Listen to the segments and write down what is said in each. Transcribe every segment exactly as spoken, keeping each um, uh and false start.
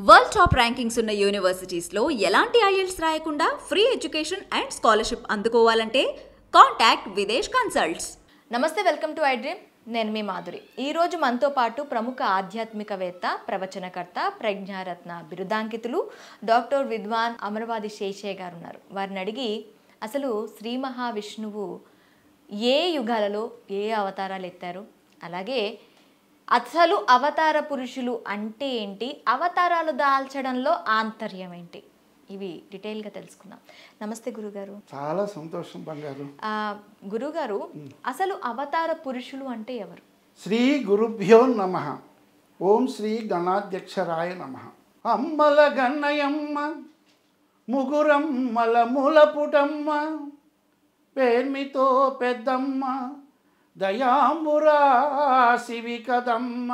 World top rankings ఉన్న యూనివర్సిటీస్లో ఎలాంటి IELTS రాయకుండా ఫ్రీ ఎడ్యుకేషన్ అండ్ స్కాలర్షిప్ అందుకోవాలంటే కాంటాక్ట్ విదేశ్ కన్సల్ట్స్. నమస్తే, వెల్కమ్ టు ఐ డ్రీమ్. నేను మీ మాధురి. ఈరోజు మనతో పాటు ప్రముఖ ఆధ్యాత్మికవేత్త, ప్రవచనకర్త, ప్రజ్ఞారత్న బిరుదాంకితులు డాక్టర్ విద్వాన్ అమరవాది శేషయ్య గారు ఉన్నారు. వారిని అడిగి అసలు శ్రీ మహావిష్ణువు ఏ యుగాలలో ఏ అవతారాలు ఎత్తారు, అలాగే అసలు అవతార పురుషులు అంటే ఏంటి, అవతారాలు దాల్చడంలో ఆంతర్యం ఏంటి, ఇవి డీటెయిల్గా తెలుసుకుందాం. నమస్తే గురుగారు. చాలా సంతోషం బంగారు. గురుగారు, అసలు అవతార పురుషులు అంటే ఎవరు? శ్రీ గురుభ్యో నమః. ఓం శ్రీ గణాధ్యక్షరాయ నమః. అమ్మల గన్నయమ్మ ముగురమ్మల మూలపుటమ్మ పేర్మితో పెద్దమ్మ దయాంబురా శివి కదమ్మ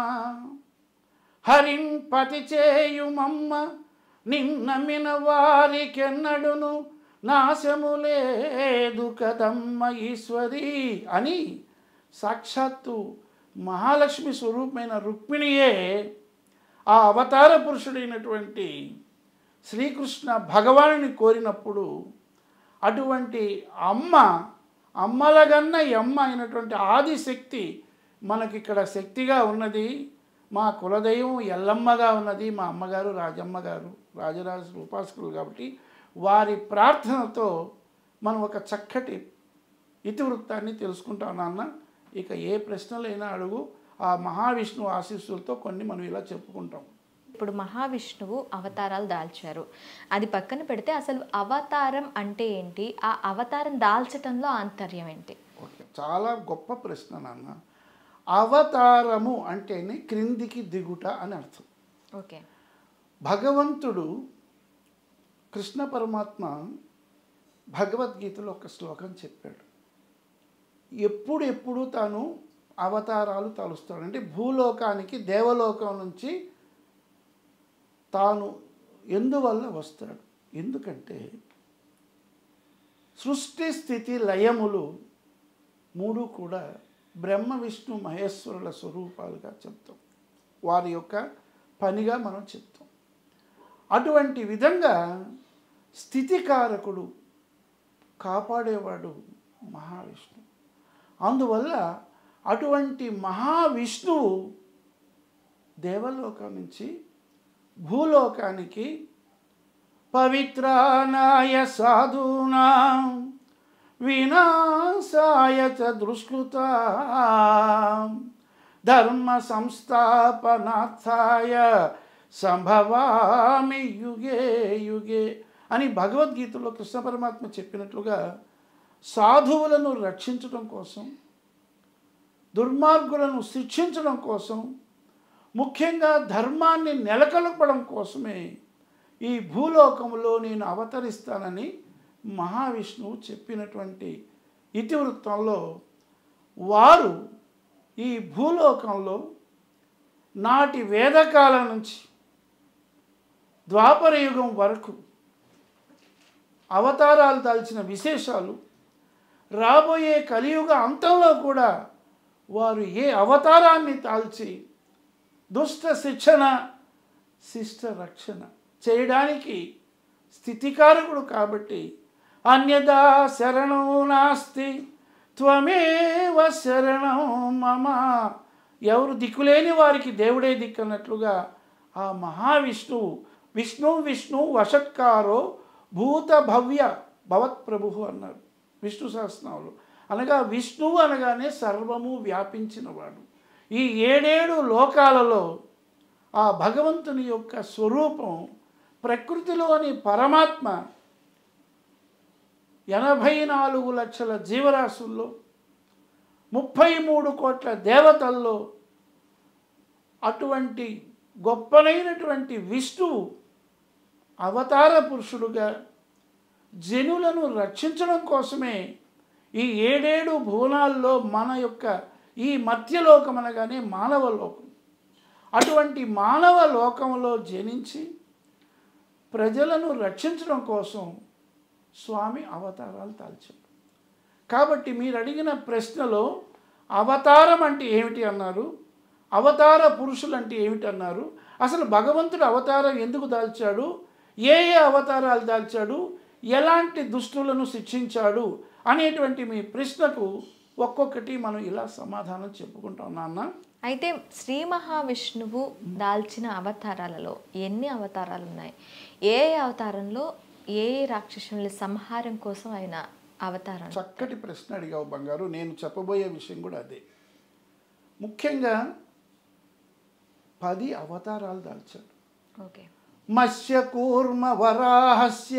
హరింపతి చేయుమమ్మ నిన్నమిన వారికెన్నడును నాశము లేదు కదమ్మ ఈశ్వరి అని సాక్షాత్తు మహాలక్ష్మి స్వరూపమైన రుక్మిణియే ఆ అవతార పురుషుడైనటువంటి శ్రీకృష్ణ భగవానుని కోరినప్పుడు అటువంటి అమ్మ, అమ్మలగన్న అమ్మ అయినటువంటి ఆదిశక్తి మనకిక్కడ శక్తిగా ఉన్నది. మా కులదైవం ఎల్లమ్మగా ఉన్నది. మా అమ్మగారు రాజమ్మ గారు రాజరాజ ఉపాసకులు కాబట్టి వారి ప్రార్థనతో మనం ఒక చక్కటి ఇతివృత్తాన్ని తెలుసుకుంటాం నాన్న. ఇక ఏ ప్రశ్నలైనా అడుగు, ఆ మహావిష్ణువు ఆశీస్సులతో కొన్ని మనం ఇలా చెప్పుకుంటాం. ఇప్పుడు మహావిష్ణువు అవతారాలు దాల్చారు, అది పక్కన పెడితే అసలు అవతారం అంటే ఏంటి, ఆ అవతారం దాల్చడంలో ఆంతర్యం ఏంటి? ఓకే, చాలా గొప్ప ప్రశ్న నాన్న. అవతారము అంటేనే క్రిందికి దిగుట అని అర్థం. ఓకే. భగవంతుడు కృష్ణ పరమాత్మ భగవద్గీతలో ఒక శ్లోకం చెప్పాడు. ఎప్పుడు ఎప్పుడు తాను అవతారాలు తలుస్తాడు అంటే భూలోకానికి దేవలోకం నుంచి తాను ఎందువల్ల వస్తాడు. ఎందుకంటే సృష్టి స్థితి లయములు మూడు కూడా బ్రహ్మ విష్ణు మహేశ్వరుల స్వరూపాలుగా చెప్తాం, వారి యొక్క పనిగా మనం చెప్తాం. అటువంటి విధంగా స్థితికారకుడు, కాపాడేవాడు మహావిష్ణువు. అందువల్ల అటువంటి మహావిష్ణువు దేవలోకం నుంచి భూలోకానికి పవిత్రానాయ సాధూనాం వినాశాయ చ దుష్కృతా ధర్మ సంస్థాపనార్థాయ సంభవామి యుగే యుగే అని భగవద్గీతలో కృష్ణ పరమాత్మ చెప్పినట్లుగా సాధువులను రక్షించడం కోసం, దుర్మార్గులను శిక్షించడం కోసం, ముఖ్యంగా ధర్మాన్ని నెలకొల్పడం కోసమే ఈ భూలోకంలో నేను అవతరిస్తానని మహావిష్ణువు చెప్పినటువంటి ఇతివృత్తంలో వారు ఈ భూలోకంలో నాటి వేదకాలం నుంచి ద్వాపర యుగం వరకు అవతారాలు దాల్చిన విశేషాలు, రాబోయే కలియుగ అంతంలో కూడా వారు ఏ అవతారాన్ని తాల్చి దుష్ట శిక్షణ శిష్ట రక్షణ చేయడానికి స్థితికారకుడు కాబట్టి అన్యదా శరణం నాస్తి త్వమేవ శరణం మమ, ఎవరు దిక్కులేని వారికి దేవుడే దిక్కన్నట్లుగా ఆ మహావిష్ణువు విష్ణు విష్ణు వషట్కారో భూత భవ్య భవత్ ప్రభు అన్నారు విష్ణు సహస్రనామంలో. అనగా విష్ణువు అనగానే సర్వము వ్యాపించినవాడు. ఈ ఏడేడు లోకాలలో ఆ భగవంతుని యొక్క స్వరూపం, ప్రకృతిలోని పరమాత్మ ఎనభై నాలుగు లక్షల జీవరాశుల్లో, ముప్పై మూడు కోట్ల దేవతల్లో అటువంటి గొప్పనైనటువంటి విష్ణువు అవతార పురుషుడుగా జనులను రక్షించడం కోసమే ఈ ఏడేడు భువనాల్లో మన యొక్క ఈ మధ్యలోకం అనగానే మానవ లోకం, అటువంటి మానవ లోకంలో జనించి ప్రజలను రక్షించడం కోసం స్వామి అవతారాలు తాల్చాడు. కాబట్టి మీరు అడిగిన ప్రశ్నలో అవతారం అంటే ఏమిటి అన్నారు. అవతార పురుషులు అంటే ఏమిటన్నారు, అసలు భగవంతుడు అవతారం ఎందుకు దాల్చాడు, ఏ ఏ అవతారాలు దాల్చాడు, ఎలాంటి దుష్టులను శిక్షించాడు అనేటువంటి మీ ప్రశ్నకు ఒక్కొక్కటి మనం ఇలా సమాధానం చెప్పుకుంటాం నాన్న. అయితే శ్రీ మహావిష్ణువు దాల్చిన అవతారాలలో ఎన్ని అవతారాలు ఉన్నాయి? ఏ ఏ అవతారంలో ఏ ఏ రాక్షసుల సంహారం కోసం ఆయన అవతారం? చక్కటి ప్రశ్న అడిగావు బంగారు. నేను చెప్పబోయే విషయం కూడా అదే. ముఖ్యంగా పది అవతారాలు దాల్చాడు. ఓకే. మత్స్య కూర్మ వరాహస్య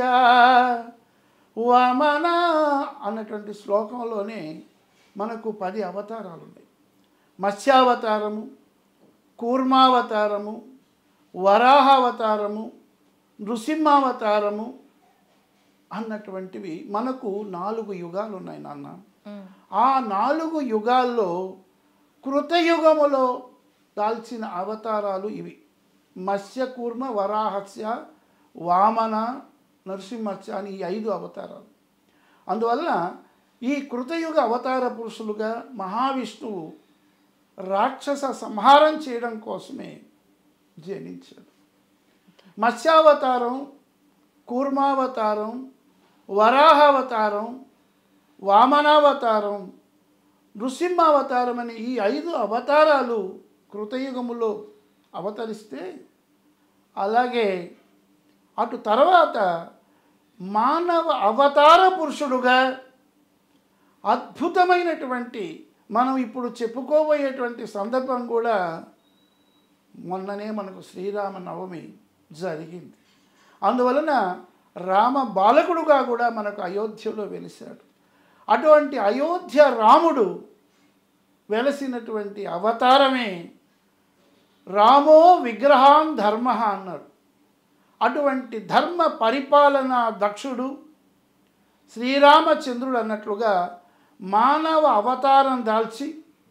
వామన అన్నటువంటి శ్లోకంలోనే మనకు పది అవతారాలు ఉన్నాయి. మత్స్యావతారము, కూర్మావతారము, వరాహావతారము, నృసింహావతారము అన్నటువంటివి మనకు నాలుగు యుగాలు ఉన్నాయి నాన్న. ఆ నాలుగు యుగాల్లో కృతయుగములో దాల్చిన అవతారాలు ఇవి: మత్స్య కూర్మ వరాహస్య వామన నరసింహస్య అని ఈ ఐదు అవతారాలు. అందువల్ల ఈ కృతయుగ అవతార పురుషులుగా మహావిష్ణువు రాక్షస సంహారం చేయడం కోసమే జనించాడు. మత్స్యావతారం, కూర్మావతారం, వరాహావతారం, వామనావతారం, నృసింహావతారం అనే ఈ ఐదు అవతారాలు కృతయుగములో అవతరిస్తే, అలాగే అటు తర్వాత మానవ అవతార పురుషుడుగా అద్భుతమైనటువంటి మనం ఇప్పుడు చెప్పుకోబోయేటువంటి సందర్భం కూడా మొన్ననే మనకు శ్రీరామ నవమి జరిగింది. అందువలన రామ బాలకుడుగా కూడా మనకు అయోధ్యలో వెలిశాడు. అటువంటి అయోధ్య రాముడు వెలసినటువంటి అవతారమే రామో విగ్రహాన్ ధర్మ అన్నాడు. అటువంటి ధర్మ పరిపాలన దక్షుడు శ్రీరామచంద్రుడు అన్నట్లుగా మానవ అవతారం దాల్చి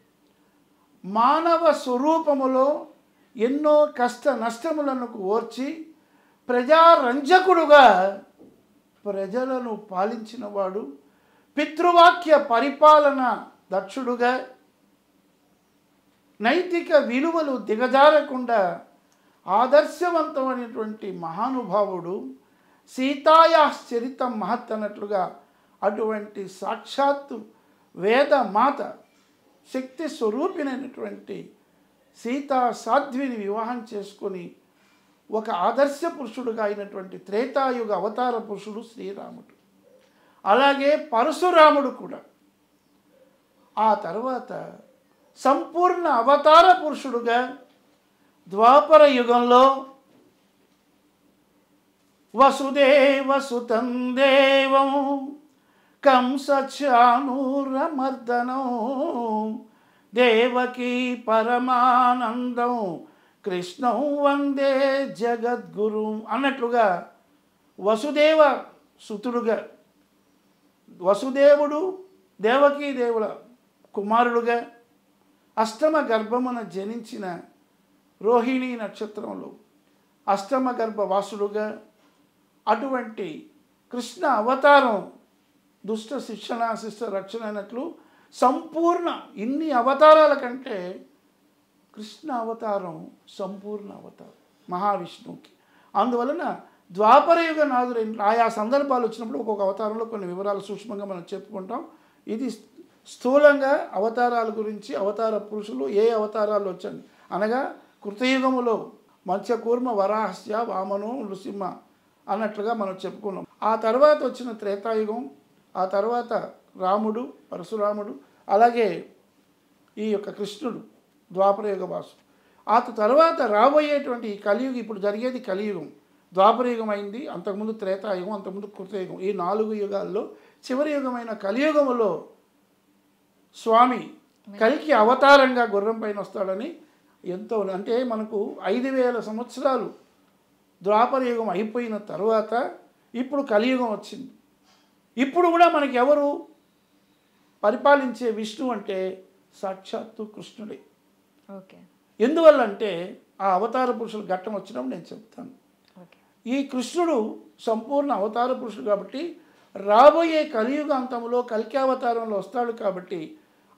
మానవ స్వరూపములో ఎన్నో కష్ట నష్టములను ఓర్చి ప్రజారంజకుడుగా ప్రజలను పాలించినవాడు, పితృవాక్య పరిపాలన దక్షుడుగా నైతిక విలువలు దిగజారకుండా ఆదర్శవంతమైనటువంటి మహానుభావుడు, సీతాయా చరితం మహత్ అన్నట్లుగా అటువంటి సాక్షాత్తు వేద మాత శక్తి స్వరూపినటువంటి సీతా సాధ్విని వివాహం చేసుకొని ఒక ఆదర్శ పురుషుడుగా అయినటువంటి త్రేతాయుగ అవతార పురుషుడు శ్రీరాముడు. అలాగే పరశురాముడు కూడా ఆ తర్వాత సంపూర్ణ అవతార పురుషుడుగా ద్వాపర యుగంలో వసుదేవసుతం దేవం కంసచానూరమర్దనం దేవకీ పరమానందం కృష్ణం వందే జగద్గురు అన్నట్లుగా వసుదేవ సుతుడుగా, వసుదేవుడు దేవకీ దేవుల కుమారుడుగా అష్టమ గర్భమున జనించిన రోహిణీ నక్షత్రంలో అష్టమ గర్భవాసుడుగా అటువంటి కృష్ణ అవతారం దుష్ట శిక్షణ శిష్ట రక్షణ అయినట్లు సంపూర్ణ ఇన్ని అవతారాల కంటే కృష్ణ అవతారం సంపూర్ణ అవతారం మహావిష్ణువుకి. అందువలన ద్వాపరయుగ నాదులైన ఆయా సందర్భాలు వచ్చినప్పుడు ఒక్కొక్క అవతారంలో కొన్ని వివరాలు సూక్ష్మంగా మనం చెప్పుకుంటాం. ఇది స్థూలంగా అవతారాల గురించి, అవతార పురుషులు ఏ అవతారాలు వచ్చండి అనగా కృతయుగములో మత్స్యకూర్మ వరాహస్య వామను నృసింహ అన్నట్లుగా మనం చెప్పుకున్నాం. ఆ తర్వాత వచ్చిన త్రేతాయుగం, ఆ తర్వాత రాముడు పరశురాముడు, అలాగే ఈ యొక్క కృష్ణుడు ద్వాపరయుగ వాసు. ఆ తర్వాత రాబోయేటువంటి ఈ కలియుగం, ఇప్పుడు జరిగేది కలియుగం, ద్వాపరయుగం అయింది, అంతకుముందు త్రేతాయుగం, అంతకుముందు కృతయుగం. ఈ నాలుగు యుగాల్లో చివరి యుగమైన కలియుగములో స్వామి కలికి అవతారంగా గుర్రం పైన వస్తాడని ఎంతో, అంటే మనకు ఐదు వేల సంవత్సరాలు ద్వాపరయుగం అయిపోయిన తర్వాత ఇప్పుడు కలియుగం వచ్చింది. ఇప్పుడు కూడా మనకి ఎవరు పరిపాలించే విష్ణు అంటే సాక్షాత్తు కృష్ణుడే. ఓకే. ఎందువల్లంటే ఆ అవతార పురుషుల ఘట్టం వచ్చినప్పుడు నేను చెప్తాను. ఈ కృష్ణుడు సంపూర్ణ అవతార పురుషుడు కాబట్టి రాబోయే కలియుగ అంతంలో కల్కి అవతారంలో వస్తాడు. కాబట్టి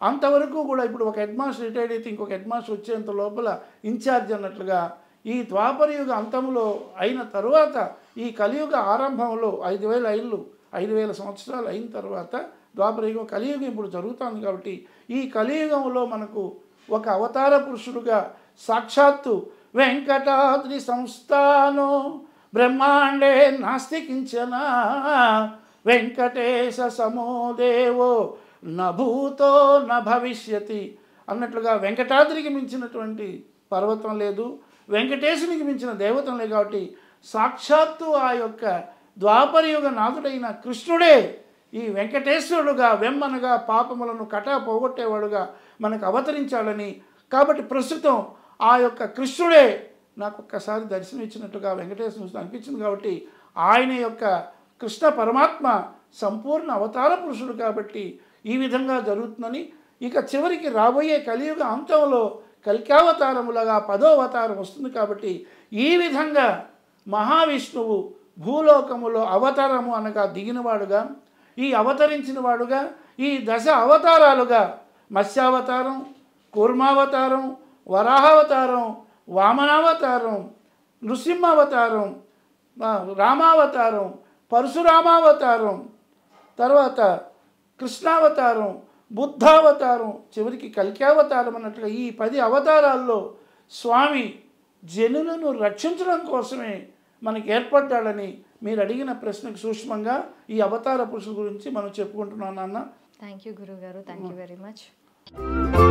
అంతవరకు కూడా ఇప్పుడు ఒక హెడ్ మాస్టర్ రిటైర్డ్ అయితే ఇంకొక హెడ్ మాస్టర్ వచ్చేంత లోపల ఇన్ఛార్జ్ అన్నట్లుగా ఈ ద్వాపరయుగ అంతంలో అయిన తరువాత ఈ కలియుగ ఆరంభంలో ఐదు వేల ఐళ్ళు ఐదు వేల సంవత్సరాలు అయిన తర్వాత ద్వాపరయుగం కలియుగం ఇప్పుడు జరుగుతుంది కాబట్టి ఈ కలియుగంలో మనకు ఒక అవతార పురుషుడుగా సాక్షాత్తు వెంకటాద్రి సంస్థానో బ్రహ్మాండే నాస్తి కించన వెంకటేశ సమోదేవో నభూతో న భవిష్యతి అన్నట్లుగా వెంకటాద్రికి మించినటువంటి పర్వతం లేదు, వెంకటేశునికి మించిన దేవతం లేదు. కాబట్టి సాక్షాత్తు ఆ యొక్క ద్వాపరయుగ నాథుడైన కృష్ణుడే ఈ వెంకటేశ్వరుడుగా వెమ్మనగా పాపములను కటా పోగొట్టేవాడుగా మనకు అవతరించాలని, కాబట్టి ప్రస్తుతం ఆ యొక్క కృష్ణుడే నాకు ఒక్కసారి దర్శనం ఇచ్చినట్టుగా వెంకటేశ్వరుడు అనిపించింది. కాబట్టి ఆయన యొక్క కృష్ణ పరమాత్మ సంపూర్ణ అవతార పురుషుడు కాబట్టి ఈ విధంగా జరుగుతుందని, ఇక చివరికి రాబోయే కలియుగ అంతంలో కల్కావతారములుగా పదో అవతారం వస్తుంది. కాబట్టి ఈ విధంగా మహావిష్ణువు భూలోకములో అవతారము అనగా దిగినవాడుగా, ఈ అవతరించిన వాడుగా ఈ దశ అవతారాలుగా మత్స్యావతారం, కూర్మావతారం, వరాహావతారం, వామనావతారం, నృసింహావతారం, రామావతారం, పరశురామావతారం, తర్వాత కృష్ణావతారం, బుద్ధావతారం, చివరికి కల్కావతారం అన్నట్లుగా ఈ పది అవతారాల్లో స్వామి జనులను రక్షించడం కోసమే మనకి ఏర్పడ్డాడని మీరు అడిగిన ప్రశ్నకు సూక్ష్మంగా ఈ అవతార పురుషుల గురించి మనం చెప్పుకుంటున్నాం నాన్న. థ్యాంక్ యూ గురుగారు, థ్యాంక్ యూ వెరీ మచ్.